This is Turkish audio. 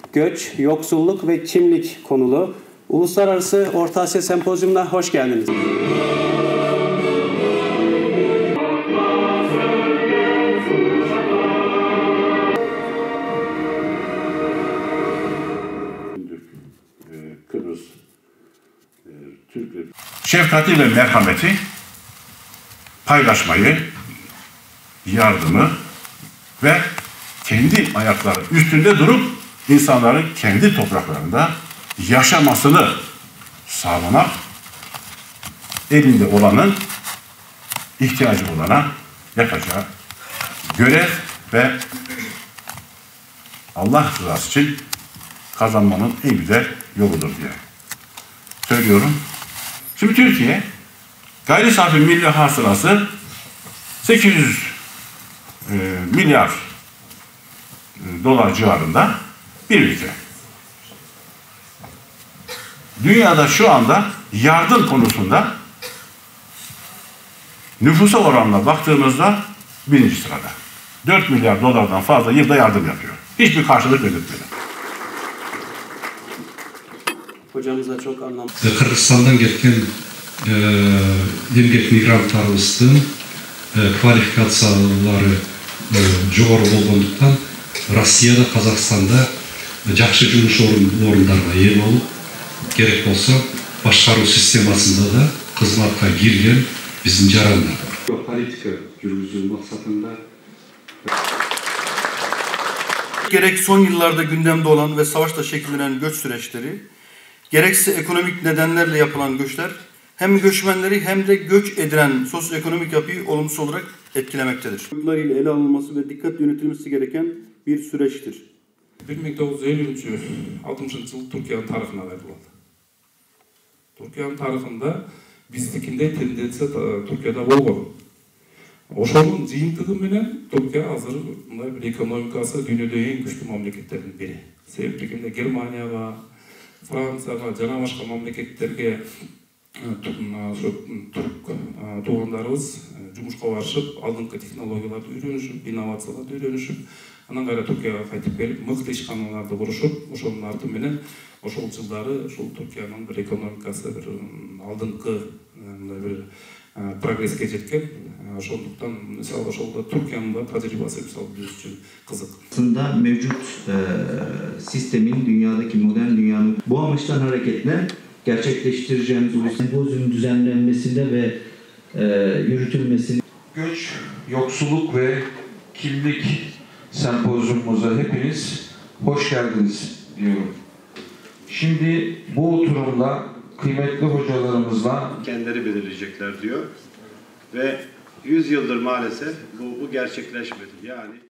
göç, yoksulluk ve kimlik konulu Uluslararası Orta Asya Sempozyumuna hoş geldiniz. Kıbrıs Türkleri şefkati ve merhameti, paylaşmayı, yardımı ve kendi ayakları üstünde durup insanların kendi topraklarında yaşamasını sağlamak, elinde olanın ihtiyacı olana yapacağı görev ve Allah rızası için kazanmanın en güzel yoludur diye söylüyorum. Şimdi Türkiye gayri safi milli hasılası 800 milyar dolar civarında bir ülke. Dünyada şu anda yardım konusunda nüfusa oranına baktığımızda 1. sırada. 4 milyar dolardan fazla yılda yardım yapıyor. Hiçbir karşılık belirtmeden. Hocamıza çok anlamlı. Kırgızstan'dan gelген emgek migrantlarımыздın kvalifikatsiyalары жоғары болғандықтан Россияда, Қазақстанда жақсы жұмыс орындарға ие болып, керек болса басқару системасында da қызметқа girген біздің жарандар. Politika yürütülü maksatında gerek son yıllarda gündemde olan ve savaşla şekillenen göç süreçleri, gerekse ekonomik nedenlerle yapılan göçler, hem göçmenleri hem de göç edilen sosyoekonomik yapıyı olumsuz olarak etkilemektedir. Boyutlarıyla ele alınması ve dikkat yönetilmesi gereken bir süreçtir. 1953-60 yıl Türkiye'nin tarihine ayrıldı. Türkiye'nin tarihinde bizdikinde tendensiya Türkiye'de bolğon. Oşonun жыйынтыгы менен Türkiye азыр мындай bir ekonomikası dünyada en güçlü mamleketlerden biri. Себеби Германияга, Францияга жана башка мамлекеттерге Türk тугандарыбыз жумушка барышып, алдыңкы технологияларды үйрөнүшүп, инновацияларды үйрөнүшүп, анан кайра Түркияга кайтып келип, мыкты ишканаларды курушуп, ошонун арты менен ошол жылдары ушул Түркиянын bir экономикасы bir алдыңкы bir прогресске жеткен. Ошондуктан мисалы ошолда Türkiyanın da tecrübesi misal biz için kızık. Aslında mevcut sistemin, dünyadaki modern dünyanın bu amaçtan hareketle gerçekleştireceğimiz bu sempozyum düzenlenmesinde ve yürütülmesinde göç, yoksulluk ve kimlik sempozyumumuza hepiniz hoş geldiniz diyorum. Şimdi bu oturumda kıymetli hocalarımızla kendileri belirleyecekler diyor ve 100 yıldır maalesef bu gerçekleşmedi. Yani